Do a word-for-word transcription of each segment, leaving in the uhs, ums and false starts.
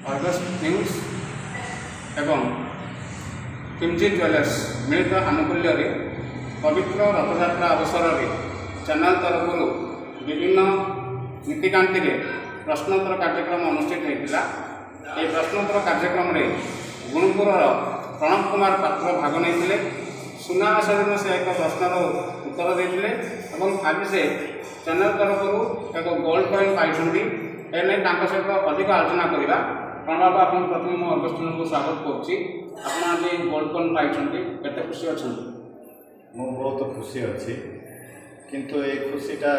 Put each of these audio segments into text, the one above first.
Argus news एवं Kimji jewellers मिलित आनुकूल्य पवित्र रथयात्रा अवसर में चैनल तरफ विभिन्न नीतिकांति प्रश्नोत्तर कार्यक्रम अनुष्ठित होता है। प्रश्नोत्तर कार्यक्रम में गुणपुर प्रणव कुमार पात्र भाग नहीं सुना दिन से एक प्रश्नर उत्तर देते आज से चैनल तरफ एक गोल्ड कॉइन पाई एने सहित अधिक आलोचना करवा। प्रणव आप प्रथम मो अगस्टिन को स्वागत करुँच गोल्ड कॉइन पाई केते खुशी अच्छा? मु बहुत खुशी अच्छी किंतु ये खुशीटा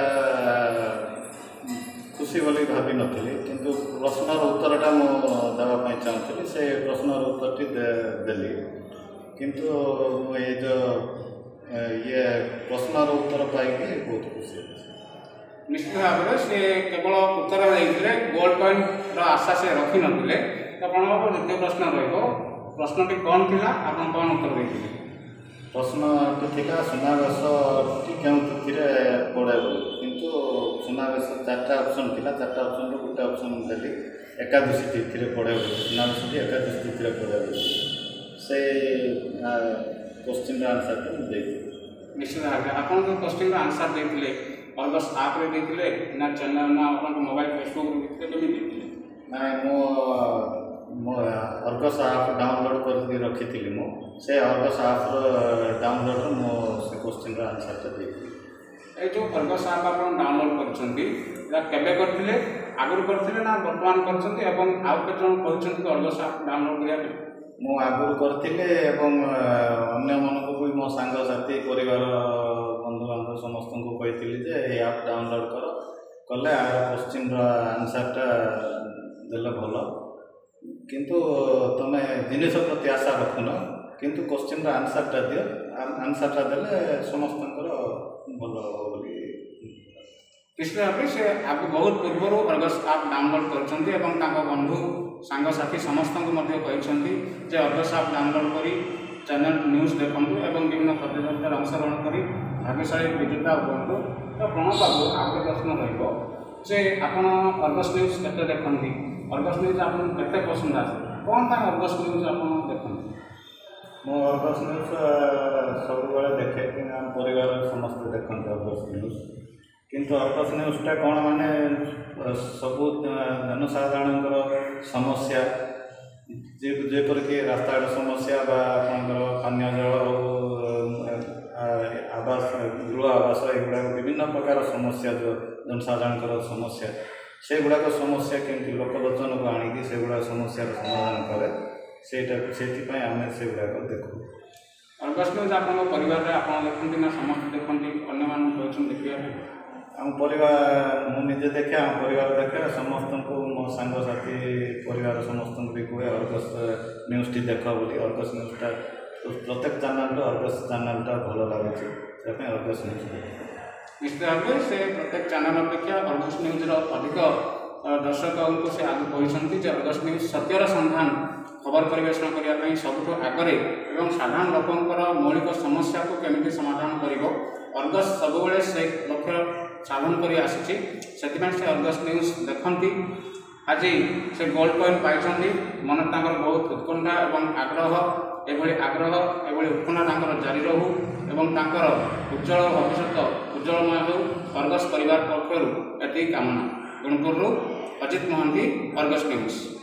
खुशी बोली भावी नी किंतु प्रश्नर उत्तरटा मु देवाई चाहूँगी से प्रश्नर उत्तरटी देली किंतु ये जो ये प्रश्नर उत्तर पाई बहुत खुशी अच्छी। निश्चित भाव में से केवल उत्तर देते गोल्ड कॉइन आशा से रखी नथिले तो प्रणव द्वितीय प्रश्न रहिबो प्रश्नटी कौन थिला आपन कौन उत्तर देते? प्रश्नटी थिला सुनावेश केउं तिथिरे पड़े किंतु सुनावेश चार्टा ऑप्शन थिला चार्टा ऑप्शन रो गोटे ऑप्शन देली एकादशी तिथि पड़े सुनावेश एकादशी तिथि पड़े से क्वेश्चन आंसर देती। निश्चित भाव आपन जो क्वेश्चन आंसर देते अर्गस आप रे देते ना चैनल ना अपन मोबाइल फेसबुक रे देते देते ना मो मो अर्गस आप डाउनलोड कर रखी थी मो से अर्गस आप डाउनलोड मो से क्वेश्चन रा आंसर तो देती। ए जो अर्गस आप अपन डाउनलोड करछंती या केबे करथिले आगुर करथिले ना वर्तमान करछंती एवं आउ के जन कहछंती अर्गस आप डाउनलोड करिया मो आगुर करथिले एवं अन्य मन को भी मो संग साथी परिवार बंधु बांधव समस्त को कही जे ये आप डाउनलोड कर कले आर क्वेश्चन आंसरटा देले भल किंतु तुम जिनिस प्रति आशा रखुन किंतु क्वेश्चन आंसरटा दियो आंसरटा देले समस्त भल बोली किसी भाव से आप बहुत पूर्व अर्गस आप डाउनलोड कर बंधु सांग साथी समस्त कहते जे अर्गस आप डाउनलोड कर चैनल न्यूज देखूँ और विभिन्न प्रतियोगितार अंशग्रहण कर भाग्यशाली विजेता हूँ। तो प्रणव बाबू आप प्रश्न रे आप अर्गस न्यूज के देखती अर्गस न्यूज आपको केते पसंद आसे कौन था अर्गस न्यूज आप देखते? मो अर्गस न्यूज सब देखे कि परिवार समस्त देखते अर्गस न्यूज किंतु अर्गस न्यूजटा कौन माने सबू जनसाधारण समस्या जेपर कि रास्ताघाट समस्या पानीय जल आवास गृह आवास एगुड़ा विभिन्न प्रकार समस्या जो जनसाधारण समस्या से गुड़ाक समस्या केमती लोकलोचन को आणिकी से गुड़ा समस्या समाधान करे से आम से गुड़ाक देखू। अर्गस न्यूज आप परिवार आप देखते ना समस्त देखते अन्य देखा आम परिवार मुझे देखे आम परिवार देखे समस्त को मो सांग साथी परिवार समस्त भी कहे अर्गस न्यूज टी देख बोली अर्गस न्यूजटा प्रत्येक चैनल अर्गस चैनलटा भल लगे अर्गस न्यूज निश्चित भाव से प्रत्येक चैनल अपेक्षा अर्गस न्यूज अधिक दर्शक को से आगे कहते अर्गस न्यूज सत्यर संधान खबर परिवेषण करने सबुठ आगे एवं साधारण लोकंर मौलिक समस्या को केमिति समाधान करिवो अर्गस सबुबले से लक्ष्य साधन कर आसी से अर्गस न्यूज देखती। आज से गोल्ड कॉइन पाई मन बहुत उत्कंठा और आग्रह एभली आग्रह एभली उत्कंठा जारी रहू एवं उज्जवल भविष्य उज्जवलमय हो अर्गस परिवार पक्षर एति कामना। गुणपुर अजित महांती अर्गस न्यूज।